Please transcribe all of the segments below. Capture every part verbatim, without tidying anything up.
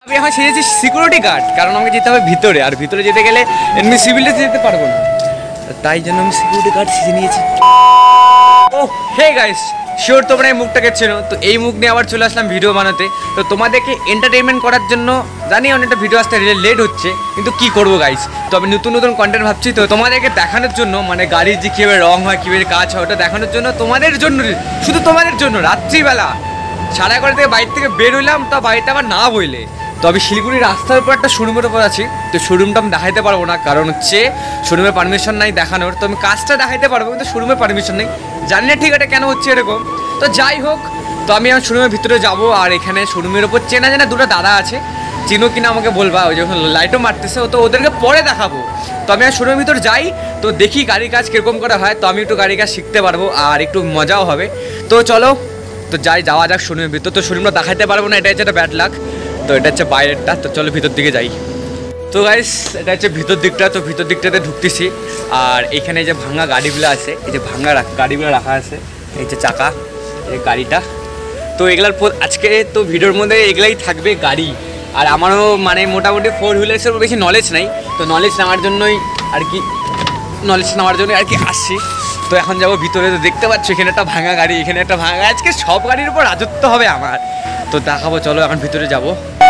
আমি এখন সেজেছি security guard, কারণ আমাকে যেতে হবে ভিতরে, আর ভিতরে যেতে গেলে এমনি সিভিলে যেতে পারবো না, তাই জন্য আমি সিকিউরিটি গার্ড সেজে নিয়েছি। ও হে গাইস, শিওর তোমরা এই মুখটাকে চেনো, তো এই মুখ নিয়ে আবার চলে আসলাম ভিডিও বানাতে। তো তোমাদেরকে এন্টারটেনমেন্ট করার জন্য জানি অনেকটা ভিডিও আসতে লেট হচ্ছে, কিন্তু কি করবো গাইস, তো আমি নতুন নতুন কন্টেন্ট ভাবছি। তো তোমাদেরকে দেখানোর জন্য, মানে গাড়ির যে কীভাবে রং হয়, কীভাবে কাজ হয়, ওটা দেখানোর জন্য, তোমাদের জন্য, শুধু তোমাদের জন্য রাত্রিবেলা সাড়ে এগারো থেকে বাইরে থেকে বের হইলাম, তা বাড়িতে আবার না বইলে। তো আমি শিলিগুড়ি রাস্তার উপর একটা শোরুমের উপর আছি, তো শোরুমটা আমি দেখাইতে পারবো না, কারণ হচ্ছে শোরুমের পারমিশন নাই দেখানোর। তো আমি কাজটা দেখাইতে পারবো, কিন্তু শোরুমের পারমিশন নেই, জানি না ঠিক আছে কেন হচ্ছে এরকম। তো যাই হোক, তো আমি আমার শোরুমের ভিতরে যাব, আর এখানে শোরুমের ওপর চেনা জানা দুটো দাদা আছে, চিনো কিনা আমাকে বলবা, ওই যখন লাইটও মারতেছে, তো ওদেরকে পরে দেখাবো। তো আমি আর শোরুমের ভিতর যাই, তো দেখি গাড়ির কাজ কীরকম করা হয়, তো আমি একটু গাড়ির কাজ শিখতে পারবো আর একটু মজাও হবে। তো চলো, তো যাই, যাওয়া যাক শোরুমের ভিতর। তো শোরুমটা দেখাইতে পারবো না, এটা হচ্ছে একটা ব্যাড লাক। তো এটা হচ্ছে বাইরেরটা, তো চলো ভিতর দিকে যাই। তো গাইস, এটা হচ্ছে ভিতর দিকটা, তো ভিতর দিকটাতে ঢুকতেছি। আর এখানে যে ভাঙা গাড়িগুলো আছে, এই যে ভাঙা গাড়িগুলো রাখা আছে, এই যে চাকা, এই গাড়িটা, তো এগুলার আজকে তো ভিডিওর মধ্যে এগুলাই থাকবে গাড়ি। আর আমারও মানে মোটামুটি ফোর হুইলার্সের বেশি নলেজ নাই, তো নলেজ নেওয়ার জন্যই আর কি নলেজ নেওয়ার জন্যই আর কি আসছি। তো এখন যাবো ভিতরে, তো দেখতে পাচ্ছ এখানে একটা ভাঙা গাড়ি, এখানে একটা ভাঙা গাড়ি, আজকে সব গাড়ির উপর রাজত্ব হবে আমার। তো দেখাবো, চলো এখন ভিতরে যাবো।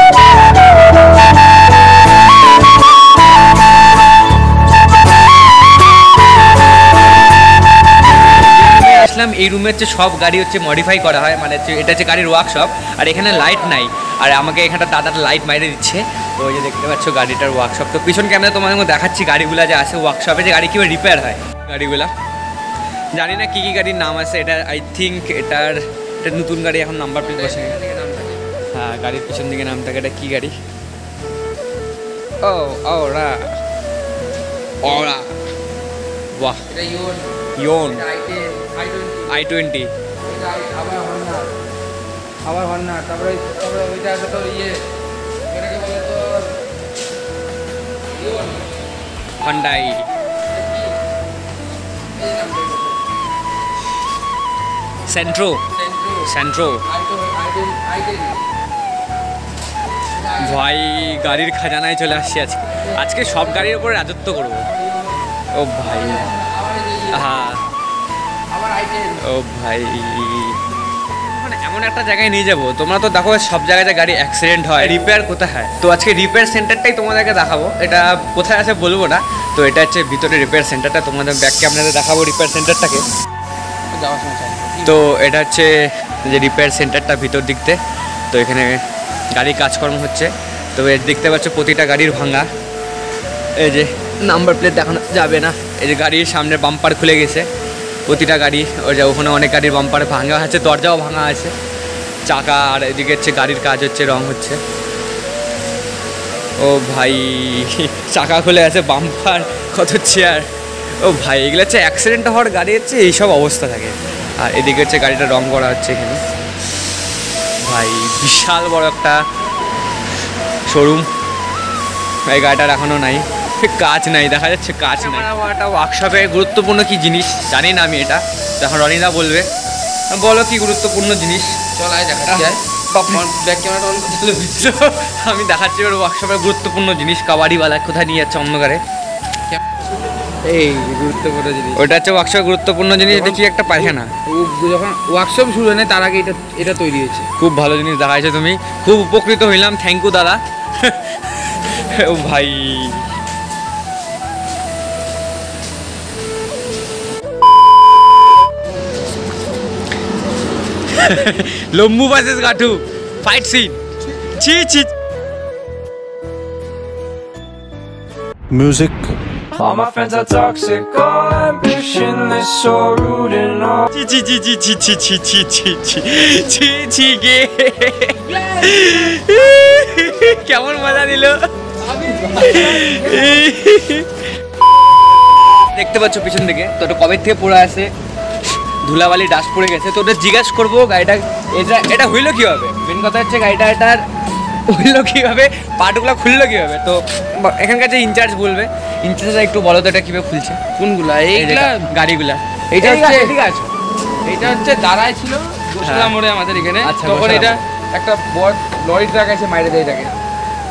আসলাম এই রুমে হচ্ছে সব গাড়ি হচ্ছে মডিফাই করা হয়, মানে এটা হচ্ছে গাড়ির ওয়ার্কশপ। আর এখানে লাইট নাই, আর আমাকে এখানটা দাদার লাইট মাইরে দিচ্ছে। তো ওই যে দেখতে পাচ্ছ গাড়িটার ওয়ার্কশপ। তো পিছন ক্যামেরা তোমাদের দেখাচ্ছি গাড়িগুলো যে আছে ওয়ার্কশপে, যে গাড়ি কীভাবে রিপেয়ার হয় গাড়িগুলা। জানি না কী কী গাড়ির নাম আছে, এটা আই থিঙ্ক এটার এটা নতুন গাড়ি, এখন নাম্বার প্লেট বসে। হ্যাঁ, গাড়ির পিছন দিকে নাম থাকে। এটা কী গাড়ি? ও ওরা ওরা বাহ, ইয়ন আই টোয়েন্টি, আবার হন্না, তারপরে তারপরে ওইটা আছে তো ইয়ে, এটাকে বলে তো হন্ডাই। সেন্ট্রো সেন্ট্রো ভাই, গাড়ির খাজানায় চলে আসছি আজকে। আজকে সব গাড়ির উপরে রাজত্ব করবো। ও ভাই, হ্যাঁ ও ভাই, মানে এমন একটা জায়গায় নিয়ে যাবো, তোমরা তো দেখো সব জায়গায় গাড়ি অ্যাক্সিডেন্ট হয়, রিপেয়ার কোথায় হয়, তো আজকে রিপেয়ার সেন্টারটাই তোমাদেরকে দেখাবো। এটা কোথায় আছে বলবো না, তো এটা হচ্ছে ভিতরে রিপেয়ার সেন্টারটা, তোমাদের ব্যাক ক্যামেরাতে দেখাবো রিপেয়ার সেন্টারটাকে। তো এটা হচ্ছে যে রিপেয়ার সেন্টারটা ভিতর দিকতে, তো এখানে গাড়ির কাজকর্ম হচ্ছে। তো দেখতে পাচ্ছ প্রতিটা গাড়ির ভাঙা, এই যে নাম্বার প্লেট দেখানো যাবে না, এই যে গাড়ির সামনে বাম্পার খুলে গেছে প্রতিটা গাড়ি, ওই যে ওখানে অনেক গাড়ির বাম্পার ভাঙা আছে, দরজাও ভাঙা আছে, চাকা, আর এদিকে হচ্ছে গাড়ির কাজ হচ্ছে, রং হচ্ছে। ও ভাই, চাকা খুলে আছে, বাম্পার, কত চেয়ার, ও ভাই, এগুলো হচ্ছে অ্যাক্সিডেন্ট হওয়ার গাড়ি হচ্ছে এইসব অবস্থা থাকে। আর এদিকে হচ্ছে গাড়িটা রং করা হচ্ছে এখানে। ভাই বিশাল বড় একটা শোরুম, এই গাড়িটার এখনও নাই, কাজ নাই, দেখা যাচ্ছে কাজ নাই। একটা ওয়ার্কশপে গুরুত্বপূর্ণ কি জিনিস জানি না আমি, এটা এখন রনিদা বলবে। বলো কি গুরুত্বপূর্ণ জিনিস? চলায় দেখাচ্ছি, ব্যাক ক্যামেরাটা অন করতে। আমি দেখাচ্ছি ওর ওয়ার্কশপের গুরুত্বপূর্ণ জিনিস। কাবাডিওয়ালা কোথায় নিয়ে যাচ্ছে অন্ধকারে, এই গুরুত্বপূর্ণ জিনিস, ওইটা হচ্ছে ওয়ার্কশপের গুরুত্বপূর্ণ জিনিস। এটা কি একটা পায়খানা? যখন ওয়ার্কশপ শুরু হয় না তার আগে এটা এটা তৈরি হয়েছে। খুব ভালো জিনিস দেখাইছো তুমি, খুব উপকৃত হইলাম, থ্যাংক ইউ দাদা। ও ভাই, লম্বু ভার্সেস গাঠু ফাইট সিন, ছি ছি। Music. All my friends are toxic, all ambitionless, so rude and all. ছি ছি ছি ছি ছি ছি ছি ছি ছি ছি ছি গে, কেমন মজা দিল। দেখতে পাচ্ছ পিছন দিকে, তো ওটা কবে থেকে পড়ে আছে, ধুলাবালি ডাস্ট পড়ে গেছে। তো ওটা জিজ্ঞাসা করবো গাড়িটা এটা এটা হইলো কীভাবে, মেন কথা হচ্ছে গাড়িটা এটার হইলো কীভাবে, পার্টগুলো খুললো কীভাবে। তো এখানকার যে ইনচার্জ বলবে, ইনচার্জরা একটু বলো তো এটা কীভাবে খুলছে। কোনগুলা? এইগুলা গাড়িগুলা, এইটা হচ্ছে ঠিক আছে, এইটা হচ্ছে দাঁড়ায় ছিল গোসলা মোড়ে আমাদের এখানে, তখন এটা একটা বড় লরি ট্রাক আছে মাইরে দেয় এটাকে।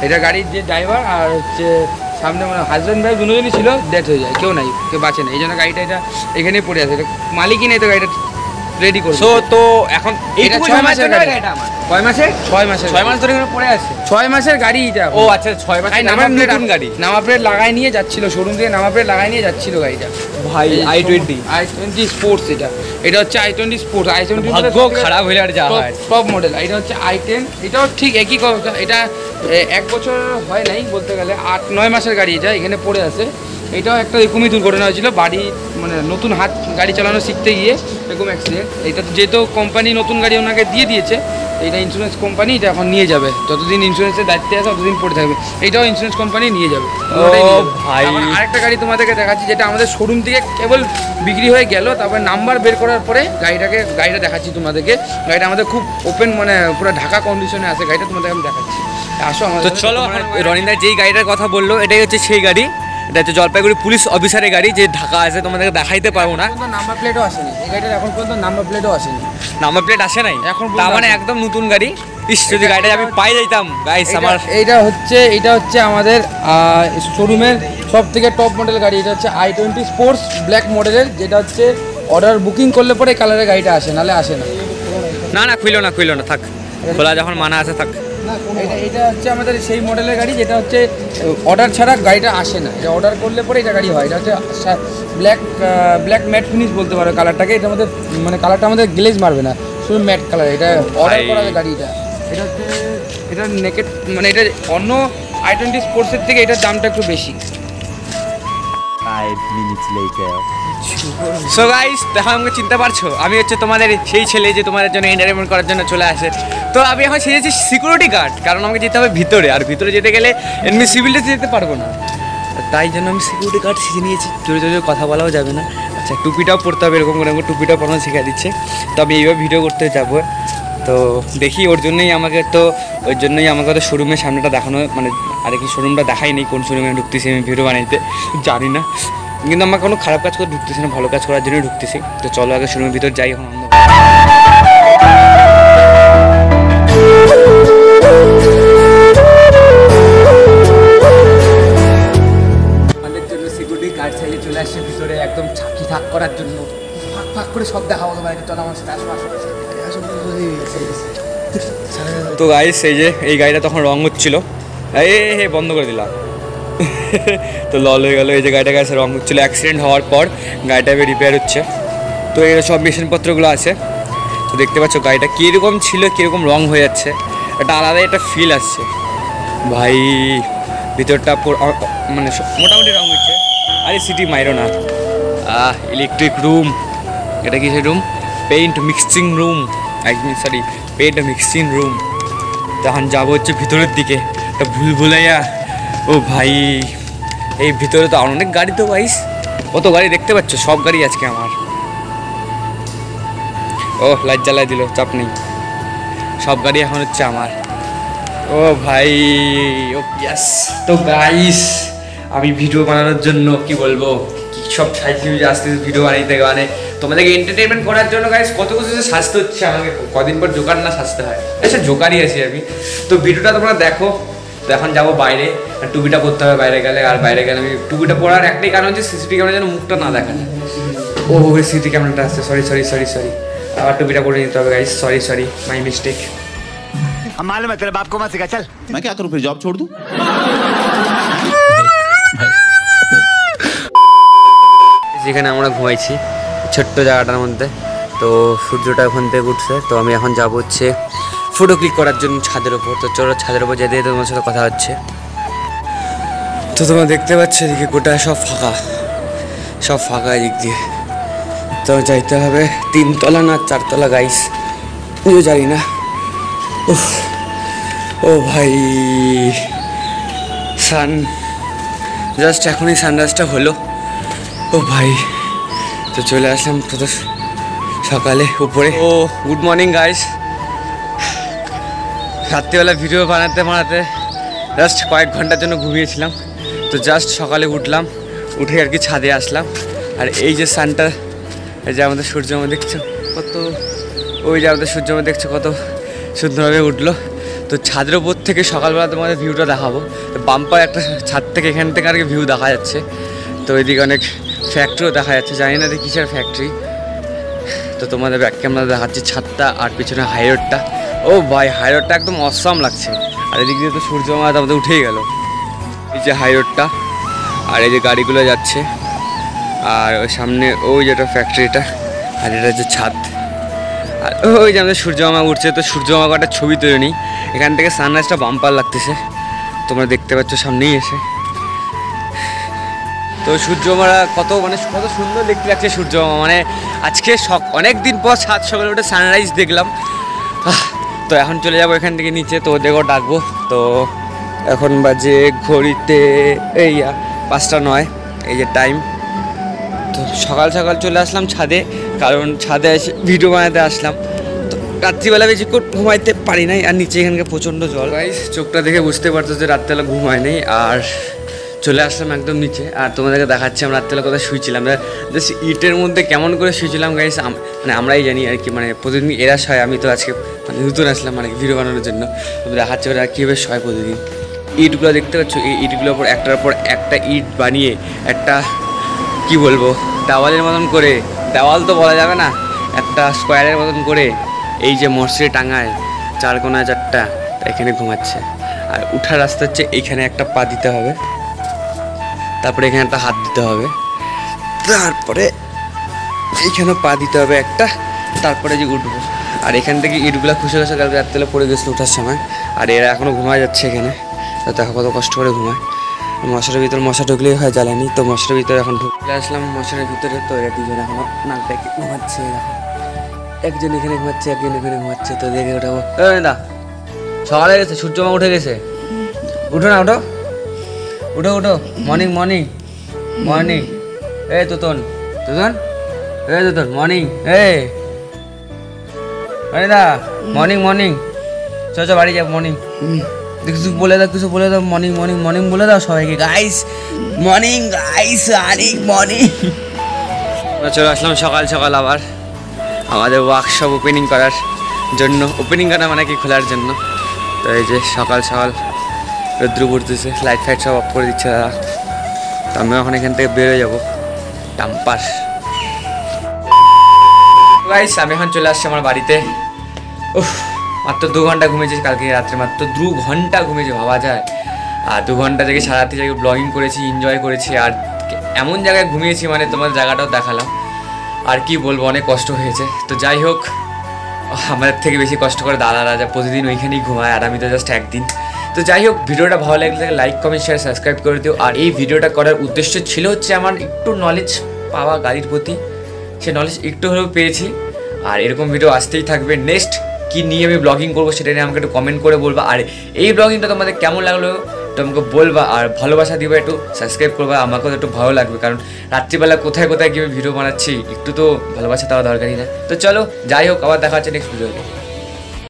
এটা গাড়ির যে ড্রাইভার আর হচ্ছে সামনে মানে হাজব্যান্ড ওয়াইফ দুজনই ছিল, ডেথ হয়ে যায়, কেউ নাই, কেউ বাঁচে না, এই জন্য গাড়িটা এটা এখানেই পড়ে আছে। এটা মালিকই নেই তো গাড়িটা রেডি করে। সো তো এখন এটা ছয় মাসের গাড়ি। কয় মাসে? ছয় মাসে। ছয় মাস ধরে এখানে পড়ে আছে। ছয় মাসের গাড়ি এটা। ও আচ্ছা, ছয় মাস নাম্বার প্লেট নতুন গাড়ি, নাম্বার প্লেট লাগাই নিয়ে যাচ্ছিল শোরুম থেকে, নাম্বার প্লেট লাগাই নিয়ে যাচ্ছিল গাড়িটা। ভাই I twenty I twenty sports, এটা এটা হচ্ছে I twenty sports. I twenty ভাগ্য খারাপ হইলে আর যা হয় টপ মডেল। এটা হচ্ছে আই টেন, এটাও ঠিক একই কথা। এটা এক বছর হয় নাই বলতে গেলে, আট নয় মাসের গাড়ি এটা এখানে পড়ে আছে। এটাও একটা এরকমই দুর্ঘটনা হয়েছিল, বাড়ি মানে নতুন হাত গাড়ি চালানো শিখতে গিয়ে এরকম অ্যাক্সিডেন্ট। এটা যেহেতু কোম্পানি নতুন গাড়ি ওনাকে দিয়ে দিয়েছে, এটা ইন্স্যুরেন্স কোম্পানি এটা এখন নিয়ে যাবে, যতদিন ইন্স্যুরেন্সের দায়িত্বে আছে ততদিন পড়ে থাকবে, এটাও ইন্স্যুরেন্স কোম্পানি নিয়ে যাবে। ভাই আরেকটা গাড়ি তোমাদেরকে দেখাচ্ছি, যেটা আমাদের শোরুম থেকে কেবল বিক্রি হয়ে গেল, তারপরে নাম্বার বের করার পরে গাড়িটাকে গাড়িটা দেখাচ্ছি তোমাদেরকে। গাড়িটা আমাদের খুব ওপেন মানে পুরো ঢাকা কন্ডিশনে আছে গাড়িটা, তোমাদেরকে আমি দেখাচ্ছি। আসো আমাদের। তো চলো, রনিদা যেই গাড়িটার কথা বললো এটাই হচ্ছে সেই গাড়ি। এটা হচ্ছে জলপাইগুড়ি পুলিশ অফিসারের গাড়ি, যে ঢাকা আছে, তোমাদেরকে দেখাইতে পারবো না। নাম্বার প্লেটও আসেনি এই গাড়িটার, এখন পর্যন্ত নাম্বার প্লেটও আসেনি। নাম্বার প্লেট আসে নাই এখন, তার মানে একদম নতুন গাড়ি। ইস, যদি গাড়িটা আমি পাই যাইতাম গাইস। আমার এইটা হচ্ছে এটা হচ্ছে আমাদের শোরুমের সব থেকে টপ মডেল গাড়ি। এটা হচ্ছে আই টোয়েন্টি স্পোর্টস ব্ল্যাক মডেলের, যেটা হচ্ছে অর্ডার বুকিং করলে পরে কালারের গাড়িটা আসে, নাহলে আসে না। না না খুইলো না খুইলো না থাক, খোলা যখন মানা আছে থাক। এটা এটা হচ্ছে আমাদের সেই মডেলের গাড়ি যেটা হচ্ছে অর্ডার ছাড়া গাড়িটা আসে না, এটা অর্ডার করলে পরে এটা গাড়ি হয়। এটা হচ্ছে ব্ল্যাক ব্ল্যাক ম্যাট ফিনিশ বলতে পারো কালারটাকে। এটা আমাদের মানে কালারটা আমাদের গ্লেজ মারবে না, শুধু ম্যাট কালার। এটা অর্ডার করা গাড়ি। এটা এটা হচ্ছে এটা নেকেট মানে এটা অন্য আই টোয়েন্টি স্পোর্টসের থেকে এটার দামটা একটু বেশি। Five minutes later. So guys, দেখো আমাকে চিনতে পারছো, আমি হচ্ছে তোমাদের সেই ছেলে যে তোমাদের জন্য এন্টারটেনমেন্ট করার জন্য চলে আসে। তো আমি এখন সেজেছি সিকিউরিটি গার্ড, কারণ আমাকে যেতে হবে ভিতরে, আর ভিতরে যেতে গেলে এমনি সিভিলটা যেতে পারবো না, তাই জন্য আমি সিকিউরিটি গার্ড শিখে নিয়েছি। জোরে জোরে কথা বলাও যাবে না। আচ্ছা, টুপিটাও পরতে হবে, এরকম করে আমাকে টুপিটাও পরানো শিখে দিচ্ছে। তো আমি এইভাবে ভিডিও করতে যাবো, তো দেখি ওর জন্যই আমাকে, তো ওই জন্যই আমাকে তো শোরুমের সামনেটা দেখানো, মানে আরে কি শোরুমটা দেখাই নেই, কোন শোরুমে ঢুকতেছি আমি ভিডিও বানাইতে জানি না, কিন্তু আমার কোনো খারাপ কাজ করে ঢুকতেছি না, ভালো কাজ করার জন্যই ঢুকতেছি। তো চলো আগে শোরুমের ভিতর যাই। এখন আমাদের জন্য সিকিউরিটি গার্ড সাইজে চলে আসছে ভিতরে, একদম ছাকি থাক করার জন্য, ফাঁক ফাঁক করে সব দেখাবো তোমার। চলো আমার সাথে আসো আসো। তো গাইস, এই যে এই গাড়িটা তখন রং হচ্ছিল, এই হে বন্ধ করে দিলাম। তো লল হয়ে গেলো। এই যে গাড়িটা গাছে রং হচ্ছিলো, অ্যাক্সিডেন্ট হওয়ার পর গাড়িটা রিপেয়ার হচ্ছে। তো এর সব মেশিনপত্রগুলো আছে। তো দেখতে পাচ্ছ গাড়িটা কীরকম ছিল, কীরকম রং হয়ে যাচ্ছে, একটা আলাদা একটা ফিল আসছে ভাই। ভিতরটা মানে মোটামুটি রং হচ্ছে। আরে সিটি মাইরো না। আহ ইলেকট্রিক রুম, এটা কি সেই রুম? পেইন্ট মিক্সিং রুম, একদম সরি পেইন্ট মিক্সিং রুম। তখন যাবো হচ্ছে ভিতরের দিকে, একটা ভুল ভুলাইয়া। ও ভাই, এই ভিতরে তো অনেক গাড়ি, তো গাইস কত গাড়ি দেখতে পাচ্ছ, সব গাড়ি আজকে আমার। ও লাইট জ্বালাই দিল, চাপ নেই, সব গাড়ি এখন হচ্ছে আমার। ও ভাই, ও ইয়াস। তো গাইস, আমি ভিডিও বানানোর জন্য কি বলবো, কি সব সাজিয়ে আসতে ভিডিও বানাইতে, মানে তোমাদেরকে এন্টারটেনমেন্ট করার জন্য গাইস কত কিছু সাজতে হচ্ছে আমাকে, কদিন পর জোকার না সাজতে হয়, আচ্ছা জোকারই আছি আমি। তো ভিডিওটা তোমরা দেখো। তো এখন যাবো বাইরে, টুপিটা পরতে হবে বাইরে গেলে, আর বাইরে গেলে আমি টুপিটা পরার একটাই কারণ হচ্ছে সিসিটিভি ক্যামেরা যেন মুখটা না দেখা যায়। ও সিসিটিভি ক্যামেরাটা আসছে, সরি সরি সরি সরি আবার টুপিটা পরে নিতে হবে guys, sorry sorry my mistake. हम मालूम है तेरे बाप को मत सिखा, चल। मैं क्या करूं फिर, जॉब छोड़ दूं? যেখানে আমরা ঘুমাইছি ছোট্ট জায়গাটার মধ্যে, তো সূর্যটা ওখান থেকে উঠছে। তো আমি এখন যাবো হচ্ছে ফটো ক্লিক করার জন্য ছাদের ওপর। তো চলো ছাদের ওপর যেতে যেতে তোমার সাথে কথা হচ্ছে। তো তোমরা দেখতে পাচ্ছ এদিকে গোটা সব ফাঁকা, সব ফাঁকা এদিক দিয়ে। তো যাইতে হবে তিনতলা না চারতলা গাইস, পুজো জানি না। উফ, ও ভাই, সান জাস্ট এখনই সানরাইজটা হলো। ও ভাই, তো চলে আসলাম তো সকালে উপরে। ও গুড মর্নিং গাইস। রাত্রিবেলা ভিডিও বানাতে বানাতে জাস্ট কয়েক ঘন্টার জন্য ঘুমিয়েছিলাম। তো জাস্ট সকালে উঠলাম, উঠে আর কি ছাদে আসলাম। আর এই যে সানটা, এই যে আমাদের সূর্যমা দেখছো কত, ওই যে আমাদের সূর্যমা দেখছো কত সুন্দরভাবে উঠলো। তো তো ছাদের উপর থেকে সকালবেলা তোমাদের ভিউটা দেখাবো। তো বাম্পার একটা ছাদ থেকে এখান থেকে আর কি ভিউ দেখা যাচ্ছে। তো এদিকে অনেক ফ্যাক্টরিও দেখা যাচ্ছে, জানি না যে কিসের ফ্যাক্টরি। তো তোমাদের ব্যাক ক্যামেরা দেখাচ্ছি ছাদটা আর পিছনে হাই রোডটা। ও ভাই, হাই রোডটা একদম অসাম লাগছে। আর এদিক দিয়ে তো সূর্য মাথা আমাদের উঠেই গেল। এই যে হাই রোডটা আর এই যে গাড়িগুলো যাচ্ছে, আর ওই সামনে ওই যেটা ফ্যাক্টরিটা, আর এটা হচ্ছে ছাদ। আর ওই যে আমাদের সূর্যমামা উঠছে। তো সূর্যমামা একটা ছবি তুলে নিই। এখান থেকে সানরাইজটা বাম্পার লাগতেছে, তোমরা দেখতে পাচ্ছ সামনেই এসে। তো সূর্যমামা কত মানে কত সুন্দর দেখতে লাগছে সূর্যমামা, মানে আজকে অনেক দিন পর সাত সকালে উঠে সানরাইজ দেখলাম। তো এখন চলে যাবো এখান থেকে নিচে, তো ওদেরকেও ডাকবো। তো এখন বাজে ঘড়িতে এই পাঁচটা নয়, এই যে টাইম। তো সকাল সকাল চলে আসলাম ছাদে, কারণ ছাদে এসে ভিডিও বানাতে আসলাম। তো রাত্রিবেলা বেশিক্ষণ ঘুমাইতে পারি নাই, আর নিচে এখানকার প্রচণ্ড জল। গাইস চোখটা দেখে বুঝতে পারতো যে রাত্রিবেলা ঘুমায় নেই, আর চলে আসলাম একদম নিচে। আর তোমাদেরকে দেখাচ্ছি আমরা রাত্রিবেলা কোথায় শুয়েছিলাম। জাস্ট ইটের মধ্যে কেমন করে শুয়েছিলাম গাইস, মানে আমরাই জানি আর কি। মানে প্রতিদিন এরা শয়, আমি তো আজকে মানে নতুন আসলাম মানে ভিডিও বানানোর জন্য। দেখাচ্ছে ওরা কীভাবে শয় প্রতিদিন। ইটগুলো দেখতে পাচ্ছ, এই ইটগুলোর পর একটার পর একটা ইট বানিয়ে একটা কি বলবো দেওয়ালের মতন করে, দেওয়াল তো বলা যাবে না, একটা স্কোয়ারের মতন করে এই যে মশারি টাঙায় চার কোনায় চারটা, এখানে ঘুমাচ্ছে। আর উঠার রাস্তা হচ্ছে এইখানে একটা পা দিতে হবে, তারপরে এখানে একটা হাত দিতে হবে, তারপরে এইখানেও পা দিতে হবে একটা, তারপরে যে উঠবো। আর এখান থেকে ইটগুলো খুশে খুশে কালকে রাত্রে পড়ে গেছিলো ওঠার সময়। আর এরা এখনও ঘুমায় যাচ্ছে এখানে, তো দেখো কত কষ্ট করে ঘুমায়। মশারের ভিতরে মশা ঢুকলেই হয় জ্বালানি, তো মশারের ভিতরে এখন ঢুকলে আসলাম মশারের ভিতরে। তো এরা দুজন এখনো নাকটা ঘুমাচ্ছে, একজন এখানে ঘুমাচ্ছে একজন এখানে ঘুমাচ্ছে। তো দেখে ওঠাবো। দা সকালে গেছে, সূর্যমা উঠে গেছে, উঠো না উঠো উঠো উঠো মর্নিং মর্নিং মর্নিং। এ তোতন তোতন এ তোতন মর্নিং। এ আরে দা মর্নিং মর্নিং, চ চ বাড়ি যাও মর্নিং। কিছু বলে দাও কিছু বলে দাও, মর্নিং মর্নিং মর্নিং বলে দাও সবাইকে। গাইস মর্নিং গাইস, আরেক মর্নিং। আমরা চলে আসলাম সকাল সকাল আবার আমাদের ওয়ার্কশপ ওপেনিং করার জন্য। ওপেনিং করা মানে কি, খোলার জন্য। তো এই যে সকাল সকাল রৌদ্র পড়তেছে, লাইট ফাইট সব অফ করে দিচ্ছে দাদা। তো আমি এখন এখান থেকে বেরোয় যাবো টাম্পার। গাইস আমি এখন চলে আসছি আমার বাড়িতে। উফ, মাত্র দু ঘন্টা ঘুমিয়েছি কালকে রাত্রে, মাত্র দু ঘন্টা ঘুমিয়েছি, ভাবা যায়। আর দু ঘন্টা থেকে সারা রাত্রি জায়গায় ব্লগিং করেছি, এনজয় করেছি। আর এমন জায়গায় ঘুমিয়েছি মানে তোমার জায়গাটাও দেখালাম। আর কি বলবো, অনেক কষ্ট হয়েছে। তো যাই হোক, আমাদের থেকে বেশি কষ্ট করে দাদারা যা প্রতিদিন ওইখানেই ঘুমায়, আর আমি তো জাস্ট একদিন। তো যাই হোক, ভিডিওটা ভালো লাগলে লাইক কমেন্ট শেয়ার সাবস্ক্রাইব করে দিও। আর এই ভিডিওটা করার উদ্দেশ্য ছিল হচ্ছে আমার একটু নলেজ পাওয়া গাড়ির প্রতি, সে নলেজ একটু হলেও পেয়েছি। আর এরকম ভিডিও আসতেই থাকবে। নেক্সট কী নিয়ে আমি ব্লগিং করবো সেটা নিয়ে আমাকে একটু কমেন্ট করে বলবা। আর এই ব্লগিংটা তোমাদের কেমন লাগলো তো আমাকে বলবা, আর ভালোবাসা দিবা, একটু সাবস্ক্রাইব করবা, আমাকেও একটু ভালো লাগবে। কারণ রাত্রিবেলা কোথায় কোথায় গিয়ে ভিডিও বানাচ্ছি, একটু তো ভালোবাসা দেওয়া দরকারই না। তো চলো যাই হোক, আবার দেখা হচ্ছে নেক্সট ভিডিওতে।